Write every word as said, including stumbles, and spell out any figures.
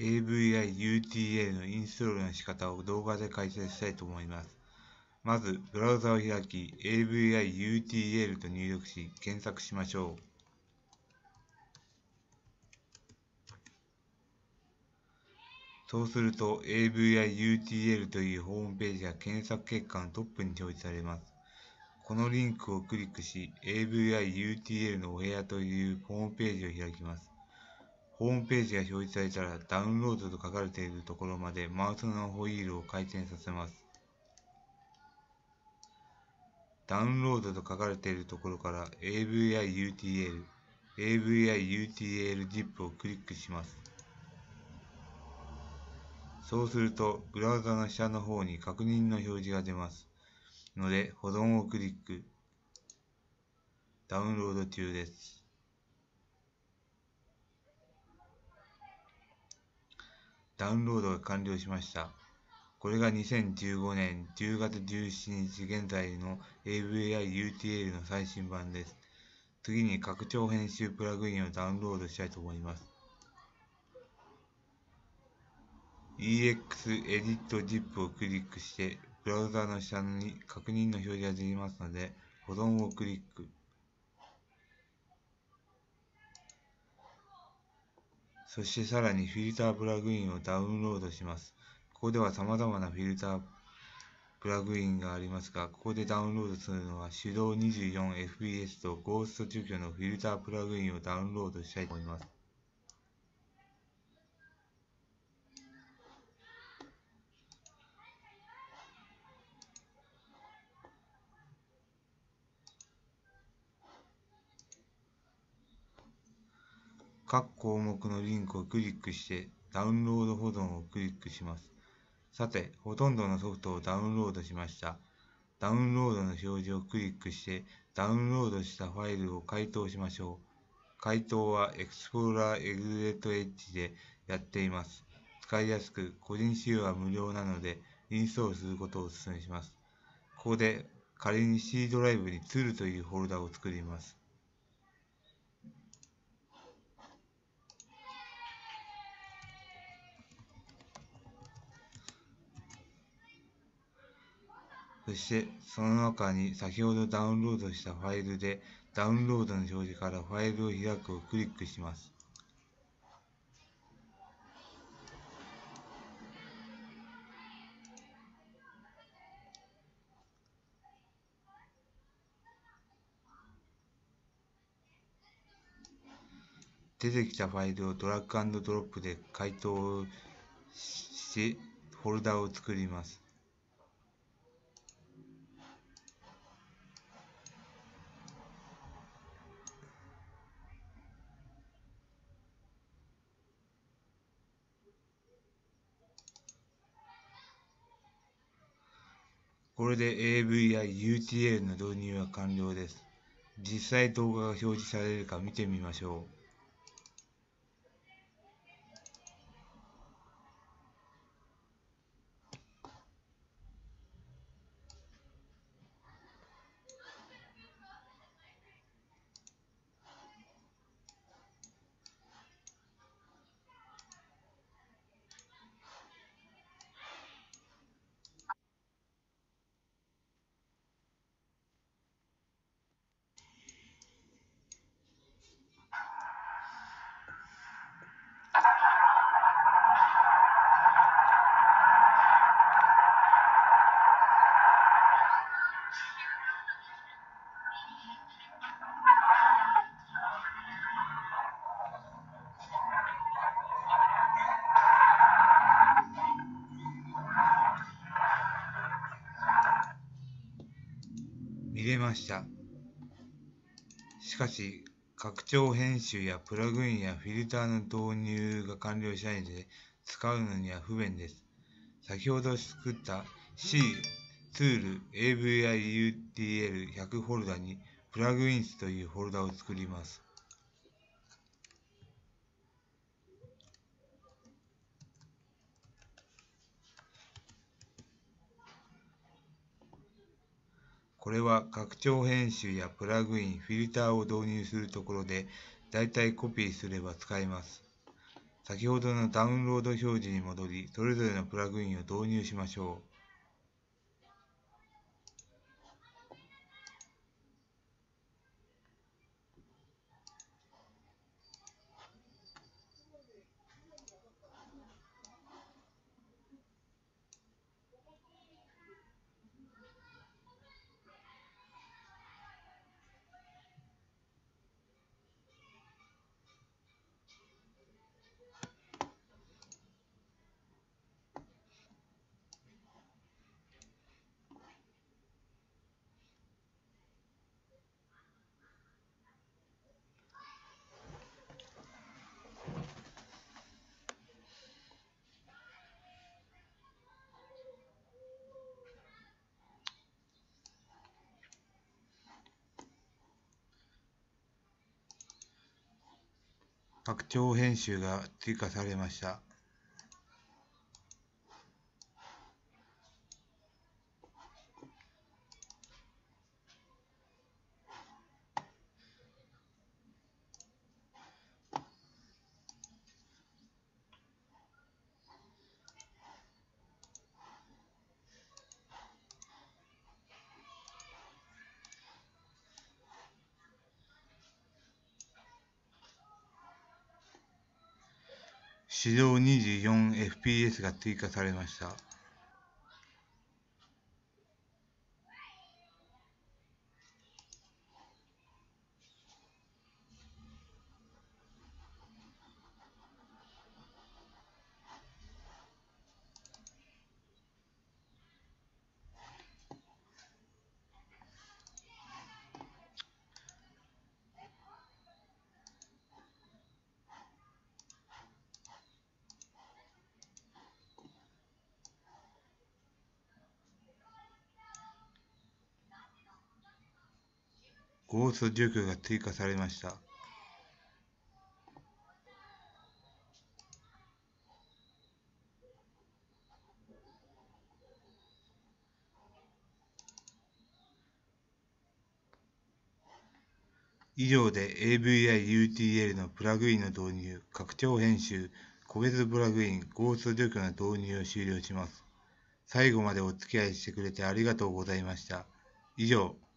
エーブイアイ ユーティーエル のインストールの仕方を動画で解説したいと思います。まず、ブラウザを開き、エーブイアイ ユーティーエル と入力し、検索しましょう。そうすると、エーブイアイ ユーティーエル というホームページが検索結果のトップに表示されます。このリンクをクリックし、エーブイアイ ユーティーエル のお部屋というホームページを開きます。ホームページが表示されたら、ダウンロードと書かれているところまでマウスのホイールを回転させます。ダウンロードと書かれているところから エーブイアイ ユーティーエル、エーブイアイ ユーティーエル ジップ をクリックします。そうすると、ブラウザの下の方に確認の表示が出ますので、保存をクリック。ダウンロード中です。ダウンロードが完了しました。これがにせんじゅうごねんじゅうがつじゅうしちにち現在の エーブイアイ ユーティーエル の最新版です。次に拡張編集プラグインをダウンロードしたいと思います。イーエックス エディット ジップ をクリックして、ブラウザの下に確認の表示が出ますので、保存をクリック。そしてさらにフィルタープラグインをダウンロードします。ここでは様々なフィルタープラグインがありますが、ここでダウンロードするのは手動 にじゅうよんエフピーエス とゴースト除去のフィルタープラグインをダウンロードしたいと思います。各項目のリンクをクリックしてダウンロード保存をクリックします。さて、ほとんどのソフトをダウンロードしました。ダウンロードの表示をクリックしてダウンロードしたファイルを解凍しましょう。解凍は Explorer Exit Edge でやっています。使いやすく、個人使用は無料なのでインストールすることをお勧めします。ここで仮に C ドライブにツールというフォルダを作ります。そしてその中に先ほどダウンロードしたファイルでダウンロードの表示からファイルを開くをクリックします。出てきたファイルをドラッグアンドドロップで解凍しフォルダを作ります。これで エーブイアイ ユーティーエル の導入は完了です。実際動画が表示されるか見てみましょう。見れました。しかし、拡張編集やプラグインやフィルターの導入が完了しないので、使うのには不便です。先ほど作った C、ツール、エーブイアイ ユーティーエルひゃく フォルダにプラグインスというフォルダを作ります。これは拡張編集やプラグイン、フィルターを導入するところで、だいたいコピーすれば使えます。 先ほどのダウンロード表示に戻り、それぞれのプラグインを導入しましょう。拡張編集が追加されました。指導 にじゅうよんエフピーエス が追加されました。ゴースト除去が追加されました。以上で エーブイアイ ユーティーエル のプラグインの導入、拡張編集、個別プラグイン、ゴースト除去の導入を終了します。最後までお付き合いしてくれてありがとうございました。以上。